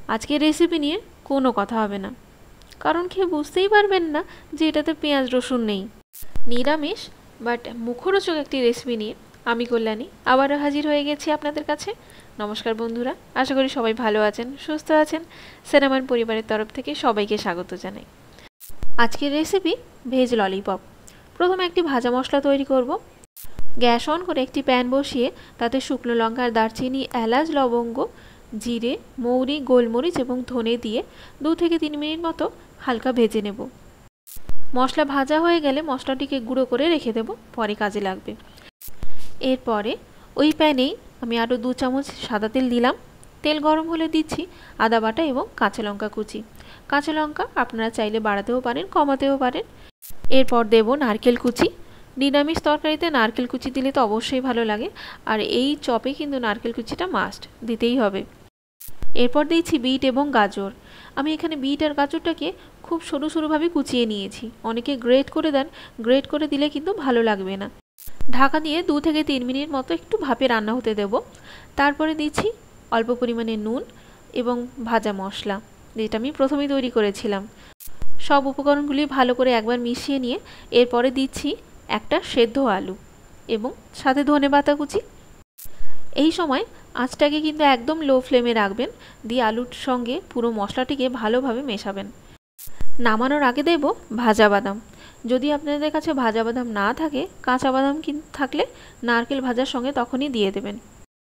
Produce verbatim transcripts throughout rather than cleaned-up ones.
আজকের রেসিপি নিয়ে কোনো কথা হবে না, কারণ খেয়ে বুঝতেই পারবেন না যে এটাতে পেঁয়াজ রসুন নেই। নিরামিষ বাট মুখরোচক একটি রেসিপি নিয়ে আমি কল্যাণী আবারও হাজির হয়ে গেছি আপনাদের কাছে। নমস্কার বন্ধুরা, আশা করি সবাই ভালো আছেন, সুস্থ আছেন। সিনেমান পরিবারের তরফ থেকে সবাইকে স্বাগত জানাই। আজকের রেসিপি ভেজ ললিপপ। প্রথমে একটি ভাজা মশলা তৈরি করব। গ্যাস অন করে একটি প্যান বসিয়ে তাতে শুকনো লঙ্কার, দারচিনি, এলাচ, লবঙ্গ, জিরে, মৌরি, গোলমরিচ এবং ধনে দিয়ে দু থেকে তিন মিনিট মতো হালকা ভেজে নেব। মশলা ভাজা হয়ে গেলে মশলাটিকে গুঁড়ো করে রেখে দেব, পরে কাজে লাগবে। এরপরে ওই প্যানেই আমি আরও দু চামচ সাদা তেল দিলাম। তেল গরম হলে দিচ্ছি আদা বাটা এবং কাঁচা লঙ্কা কুচি। কাঁচা লঙ্কা আপনারা চাইলে বাড়াতেও পারেন, কমাতেও পারেন। এরপর দেব নারকেল কুচি। নিরামিষ তরকারিতে নারকেল কুচি দিলে তো অবশ্যই ভালো লাগে, আর এই চপে কিন্তু নারকেল কুচিটা মাস্ট দিতেই হবে। এরপর দিচ্ছি বিট এবং গাজর। আমি এখানে বিট আর গাজরটাকে খুব সরু সরুভাবে কুচিয়ে নিয়েছি। অনেকে গ্রেট করে দেন, গ্রেট করে দিলে কিন্তু ভালো লাগবে না। ঢাকা দিয়ে দু থেকে তিন মিনিট মতো একটু ভাপে রান্না হতে দেব। তারপরে দিচ্ছি অল্প পরিমাণে নুন এবং ভাজা মশলা, যেটা আমি প্রথমেই তৈরি করেছিলাম। সব উপকরণগুলি ভালো করে একবার মিশিয়ে নিয়ে এরপরে দিচ্ছি একটা সেদ্ধ আলু এবং সাথে ধনেপাতা কুচি। এই সময় আঁচটাকে কিন্তু একদম লো ফ্লেমে রাখবেন, দিয়ে আলুর সঙ্গে পুরো মশলাটিকে ভালোভাবে মেশাবেন। নামানোর আগে দেব ভাজা বাদাম। যদি আপনাদের কাছে ভাজা বাদাম না থাকে, কাঁচা বাদাম কিন্তু থাকলে নারকেল ভাজার সঙ্গে তখনই দিয়ে দেবেন।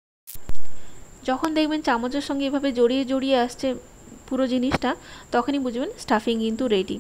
যখন দেখবেন চামচের সঙ্গে এভাবে জড়িয়ে জড়িয়ে আসছে পুরো জিনিসটা, তখনই বুঝবেন স্টাফিং কিন্তু রেডি।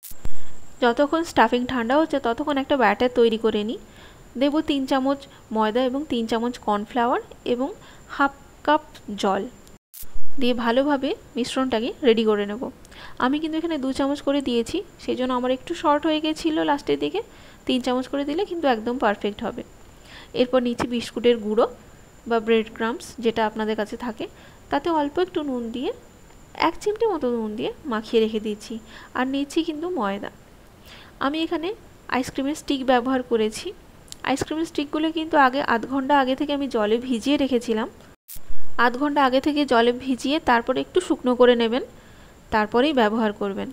যতক্ষণ স্টাফিং ঠান্ডা হচ্ছে ততক্ষণ একটা ব্যাটার তৈরি করে নিই। দেব তিন চামচ ময়দা এবং তিন চামচ কর্নফ্লাওয়ার এবং হাফ কাপ জল দিয়ে ভালোভাবে মিশ্রণটাকে রেডি করে নেব। আমি কিন্তু এখানে দু চামচ করে দিয়েছি, সেই জন্য আমার একটু শর্ট হয়ে গেছিলো লাস্টের দিকে। তিন চামচ করে দিলে কিন্তু একদম পারফেক্ট হবে। এরপর নিচ্ছি বিস্কুটের গুঁড়ো বা ব্রেড ক্রাম্বস, যেটা আপনাদের কাছে থাকে। তাতে অল্প একটু নুন দিয়ে, এক চিমটি মতো নুন দিয়ে মাখিয়ে রেখে দিচ্ছি। আর নিচ্ছি কিন্তু ময়দা। আমি এখানে আইসক্রিমের স্টিক ব্যবহার করেছি। আইসক্রিমের স্টিকগুলো কিন্তু আগে আধ ঘন্টা আগে থেকে আমি জলে ভিজিয়ে রেখেছিলাম। আধ ঘন্টা আগে থেকে জলে ভিজিয়ে তারপরে একটু শুকনো করে নেবেন, তারপরেই ব্যবহার করবেন।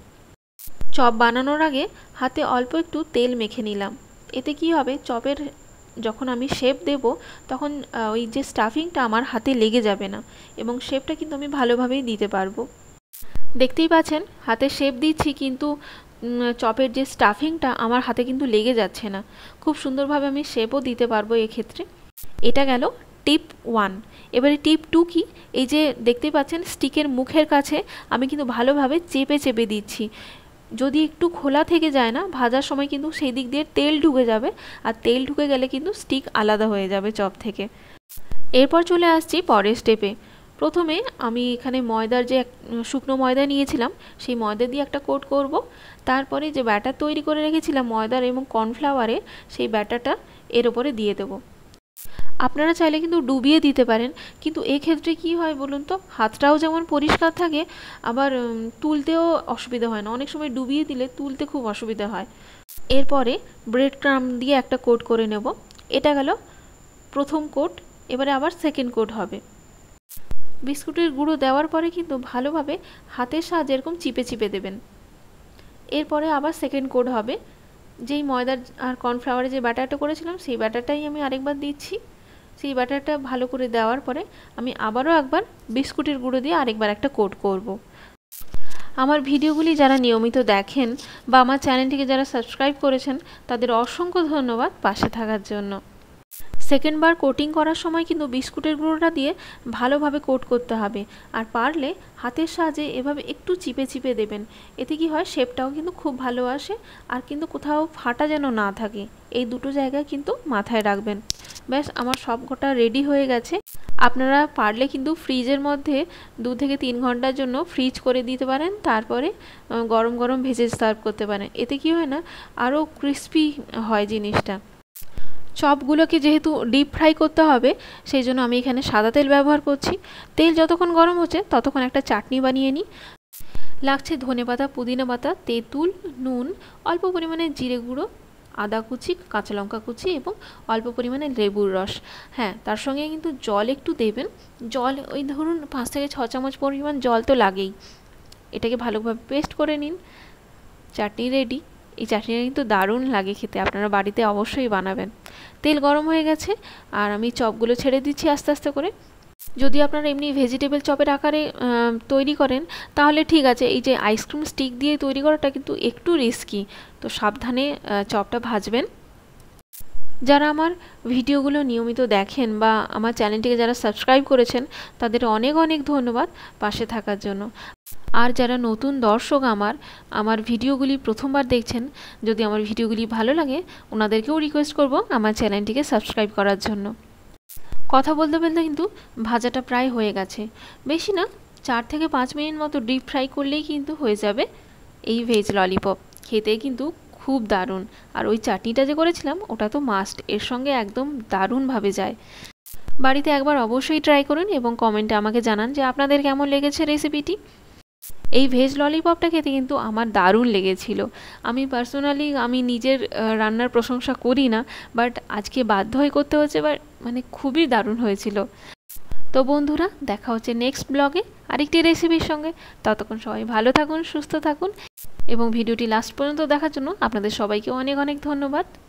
চপ বানানোর আগে হাতে অল্প একটু তেল মেখে নিলাম। এতে কি হবে, চপের যখন আমি শেপ দেব তখন ওই যে স্টাফিংটা আমার হাতে লেগে যাবে না এবং শেপটা কিন্তু আমি ভালোভাবেই দিতে পারবো। দেখতেই পাচ্ছেন হাতে শেপ দিচ্ছি, কিন্তু চপের যে স্টাফিংটা আমার হাতে কিন্তু লেগে যাচ্ছে না। খুব সুন্দরভাবে আমি শেপও দিতে পারবো এক্ষেত্রে। এটা গেল টিপ ওয়ান। এবারে টিপ টু কি, এই যে দেখতেই পাচ্ছেন স্টিকের মুখের কাছে আমি কিন্তু ভালোভাবে চেপে চেপে দিচ্ছি। যদি একটু খোলা থেকে যায় না ভাজার সময়, কিন্তু সেই দিক দিয়ে তেল ঢুকে যাবে, আর তেল ঢুকে গেলে কিন্তু স্টিক আলাদা হয়ে যাবে চপ থেকে। এরপর চলে আসছি পরের স্টেপে। প্রথমে আমি এখানে ময়দার যে শুকনো ময়দা নিয়েছিলাম, সেই ময়দা দিয়ে একটা কোট করব। তারপরে যে ব্যাটার তৈরি করে রেখেছিলাম ময়দার এবং কর্নফ্লাওয়ারে, সেই ব্যাটারটা এর ওপরে দিয়ে দেবো। আপনারা চাইলে কিন্তু ডুবিয়ে দিতে পারেন, কিন্তু এক্ষেত্রে কি হয় বলুন তো, হাতটাও যেমন পরিষ্কার থাকে, আবার তুলতেও অসুবিধা হয় না। অনেক সময় ডুবিয়ে দিলে তুলতে খুব অসুবিধা হয়। এরপরে ব্রেড ক্রাম্ব দিয়ে একটা কোট করে নেব। এটা গেল প্রথম কোট। এবারে আবার সেকেন্ড কোট হবে। বিস্কুটের গুঁড়ো দেওয়ার পরে কিন্তু ভালোভাবে হাতের সাহায্যে এরকম চিপে চিপে দেবেন। এরপরে আবার সেকেন্ড কোট হবে। যেই ময়দার আর কর্নফ্লাওয়ারে যে ব্যাটারটা করেছিলাম, সেই ব্যাটারটাই আমি আরেকবার দিচ্ছি। সেই ব্যাটারটা ভালো করে দেওয়ার পরে আমি আবারও একবার বিস্কুটের গুঁড়ো দিয়ে আরেকবার একটা কোট করব। আমার ভিডিওগুলি যারা নিয়মিত দেখেন বা আমার চ্যানেলটিকে যারা সাবস্ক্রাইব করেছেন, তাদের অসংখ্য ধন্যবাদ পাশে থাকার জন্য। সেকেন্ড বার কোটিং করার সময় কিন্তু বিস্কুটের গুঁড়োটা দিয়ে ভালোভাবে কোট করতে হবে, আর পারলে হাতের সাহায্যে এভাবে একটু চিপে চিপে দেবেন। এতে কি হয়, শেপটাও কিন্তু খুব ভালো আসে, আর কিন্তু কোথাও ফাটা যেন না থাকে, এই দুটো জায়গায় কিন্তু মাথায় রাখবেন। ব্যাস আমার সব কটা রেডি হয়ে গেছে। আপনারা পারলে কিন্তু ফ্রিজের মধ্যে দু থেকে তিন ঘন্টার জন্য ফ্রিজ করে দিতে পারেন, তারপরে গরম গরম ভেজে সার্ভ করতে পারেন। এতে কি হয় না, আরও ক্রিস্পি হয় জিনিসটা। চপগুলোকে যেহেতু ডিপ ফ্রাই করতে হবে, সেই জন্য আমি এখানে সাদা তেল ব্যবহার করছি। তেল যতক্ষণ গরম হচ্ছে ততক্ষণ একটা চাটনি বানিয়ে নিই। লাগছে ধনেপাতা, পুদিনা পাতা, তেঁতুল, নুন, অল্প পরিমাণে জিরে গুঁড়ো আদা কুচি, কাঁচা লঙ্কা কুচি এবং অল্প পরিমাণে লেবুর রস। হ্যাঁ, তার সঙ্গে কিন্তু জল একটু দেবেন। জল ওই ধরুন পাঁচ থেকে ছ চামচ পরিমাণ জল তো লাগেই। এটাকে ভালোভাবে পেস্ট করে নিন। চাটনি রেডি। এই চাটনিটা কিন্তু দারুণ লাগে খেতে, আপনারা বাড়িতে অবশ্যই বানাবেন। তেল গরম হয়ে গেছে আর আমি চপগুলো ছেড়ে দিচ্ছি আস্তে আস্তে করে। যদি আপনারা এমনি ভেজিটেবল চপের আকারে তৈরি করেন তাহলে ঠিক আছে, এই যে আইসক্রিম স্টিক দিয়ে তৈরি করাটা কিন্তু একটু রিস্কি, তো সাবধানে চপটা ভাজবেন। যারা আমার ভিডিওগুলো নিয়মিত দেখেন বা আমার চ্যানেলটিকে যারা সাবস্ক্রাইব করেছেন তাদের অনেক অনেক ধন্যবাদ পাশে থাকার জন্য। আর যারা নতুন দর্শক আমার আমার ভিডিওগুলি প্রথমবার দেখছেন, যদি আমার ভিডিওগুলি ভালো লাগে ওনাদেরকেও রিকোয়েস্ট করব আমার চ্যানেলটিকে সাবস্ক্রাইব করার জন্য। কথা বলতে বলতে কিন্তু ভাজাটা প্রায় হয়ে গেছে। বেশি না, চার থেকে পাঁচ মিনিট মতো ডিপ ফ্রাই করলেই কিন্তু হয়ে যাবে এই ভেজ ললিপপ। খেতে কিন্তু খুব দারুণ। আর ওই চাটনিটা যে করেছিলাম ওটা তো মাস্ট, এর সঙ্গে একদম দারুণভাবে যায়। বাড়িতে একবার অবশ্যই ট্রাই করুন এবং কমেন্টে আমাকে জানান যে আপনাদের কেমন লেগেছে রেসিপিটি। এই ভেজ ললিপপটা খেতে কিন্তু আমার দারুণ লেগেছিল। আমি পার্সোনালি আমি নিজের রান্নার প্রশংসা করি না, বাট আজকে বাধ্য হয়ে করতে হচ্ছে, বাট মানে খুবই দারুণ হয়েছিল। তো বন্ধুরা, দেখা হচ্ছে নেক্সট ব্লগে আরেকটি রেসিপির সঙ্গে। ততক্ষণ সবাই ভালো থাকুন, সুস্থ থাকুন এবং ভিডিওটি লাস্ট পর্যন্ত দেখার জন্য আপনাদের সবাইকে অনেক অনেক ধন্যবাদ।